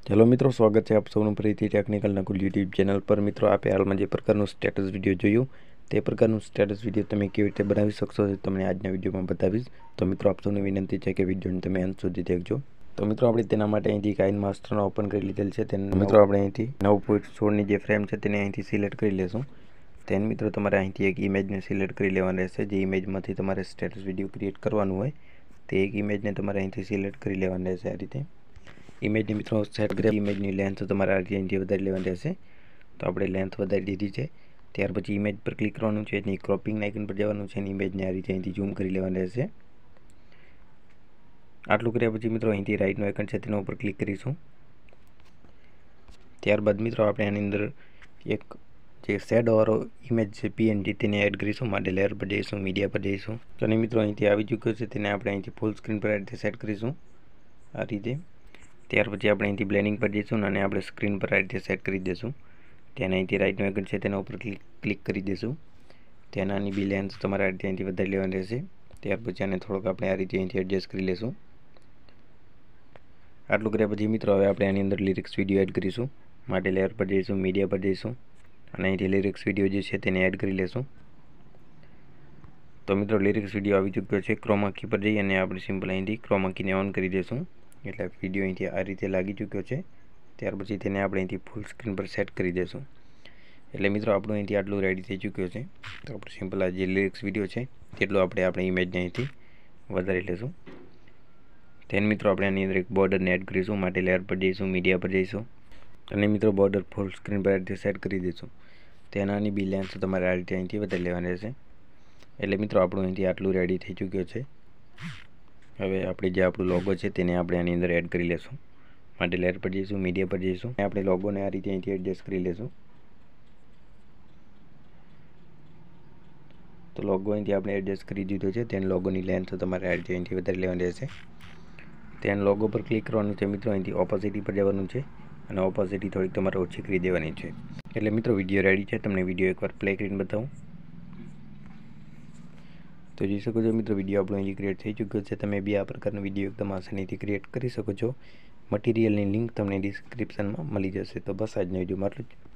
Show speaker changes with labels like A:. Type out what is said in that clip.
A: Hello મિત્રો, સ્વાગત છે આપ સૌનું ફરીથી ટેકનિકલ નકુલ યુટ્યુબ ચેનલ પર। મિત્રો, આપે હાલમાં જે પ્રકારનું સ્ટેટસ વિડીયો જોયું તે પ્રકારનું સ્ટેટસ વિડીયો તમે કેવી રીતે બનાવી શકશો તે તમને આજના વિડીયોમાં બતાવીશ। તો મિત્રો, આપ સૌને વિનંતી છે કે વિડીયોને તમે અંત સુધી દેખજો। તો મિત્રો, આપણે તેના માટે અહીંથી કાઇન માસ્ટરનો ઓપન કરી લીધેલ છે। તેને મિત્રો આપણે અહીંથી 9.16ની જે ફ્રેમ છે તેને અહીંથી સિલેક્ટ કરી લેશું। તેને મિત્રો તમારે અહીંથી એક ઇમેજને સિલેક્ટ કરી લેવાની રહેશે। જે ઇમેજમાંથી તમારે સ્ટેટસ વિડીયો ક્રિએટ કરવાનું હોય તે એક ઇમેજને તમારે અહીંથી સિલેક્ટ કરી લેવાની રહેશે। આ રીતે ઇમેજની મિત્રો સેટ કરી ઇમેજની લેન્થ તમારે આ રીતે અહીંથી વધારી લેવાની રહેશે। તો આપણે લેન્થ વધારી દીધી છે। ત્યાર પછી ઇમેજ પર ક્લિક કરવાનું છે, એની ક્રોપિંગ આઇકન પર જવાનું છે અને ઇમેજને આ રીતે અહીંથી ઝૂમ કરી લેવાની રહેશે। આટલું કર્યા પછી મિત્રો અહીંથી રાઇટનું આઇકન છે તેના ઉપર ક્લિક કરીશું। ત્યારબાદ મિત્રો આપણે આની અંદર એક જે શેડોવાળો ઇમેજ છે પીએનજી તેને એડ કરીશું। માટે લેયર પર જઈશું, મીડિયા પર જઈશું અને મિત્રો અહીંથી આવી ચૂક્યો છે તેને આપણે અહીંથી ફૂલ સ્ક્રીન પર આ રીતે સેટ કરીશું આ રીતે। ત્યાર પછી આપણે અહીંથી બ્લેન્ડિંગ પર જઈશું અને આપણે સ્ક્રીન પર આ રીતે સેટ કરી દઈશું। તેને અહીંથી રાઇટનું આઇકન છે તેના ઉપર ક્લિક કરી દઈશું। તેનાની બી લેન્થ તમારે આ રીતે અહીંથી વધારી લેવાની રહેશે। ત્યાર પછી આને થોડોક આપણે આ રીતે અહીંથી એડજસ્ટ કરી લઈશું। આટલું કર્યા પછી મિત્રો હવે આપણે આની અંદર લિરિક્સ વિડીયો એડ કરીશું। માટે લેયર પર જઈશું, મીડિયા પર જઈશું અને અહીંથી લિરિક્સ વિડીયો જે છે તેને એડ કરી લેશું। તો મિત્રો, લિરિક્સ વિડીયો આવી ચૂક્યો છે। ક્રોમા કી પર જઈ અને આપણે સિમ્પલ અહીંથી ક્રોમા કીને ઓન કરી દઈશું। એટલે વિડીયો અહીંથી આ રીતે લાગી ચૂક્યો છે। ત્યાર પછી તેને આપણે અહીંથી ફૂલ સ્ક્રીન પર સેટ કરી દઈશું। એટલે મિત્રો આપણું અહીંથી આટલું રેડી થઈ ચૂક્યો છે। તો આપણે સિમ્પલ આ જે લિરિક્સ વિડીયો છે તેટલું આપણે ઇમેજને અહીંથી વધારી લઈશું। તેને મિત્રો આપણે આની અંદર એક બોર્ડરને એડ કરીશું। માટે લેયર પર જઈશું, મીડિયા પર જઈશું અને મિત્રો બોર્ડર ફૂલ સ્ક્રીન પર આ રીતે સેટ કરી દઈશું। તેનાની બી લેન્થ તમારે આ રીતે અહીંથી વધારી લેવાની રહેશે। એટલે મિત્રો આપણું અહીંથી આટલું રેડી થઈ ચૂક્યો છે। હવે આપણે જે આપણું લોગો છે તેને આપણે આની અંદર એડ કરી લેશું। માટે લેયર પર જઈશું, મીડિયા પર જઈશું અને આપણે લોગોને આ રીતે અહીંથી એડજસ્ટ કરી લેશું। તો લોગો અહીંથી આપણે એડજસ્ટ કરી દીધો છે। તેને લોગોની લેન્થ તમારે આ રીતે અહીંથી વધારી લેવાની રહેશે। તેને લોગો પર ક્લિક કરવાનું છે મિત્રો, અહીંથી ઓપોસિટી પર જવાનું છે અને ઓપોસિટી થોડીક તમારે ઓછી કરી દેવાની છે। એટલે મિત્રો વિડીયો રેડી છે, તમને વિડીયો એકવાર પ્લે કરીને બતાવું તો જોઈ શકો છો મિત્રો વિડીયો આપણો અહીં ક્રિએટ થઈ ચૂક્યો છે। તમે બી આ પ્રકારનો વિડીયો એકદમ આસાનીથી ક્રિએટ કરી શકો છો। મટીરિયલની લિંક તમને ડિસ્ક્રિપ્શનમાં મળી જશે। તો બસ આજનો વિડીયોમાં આટલું જ।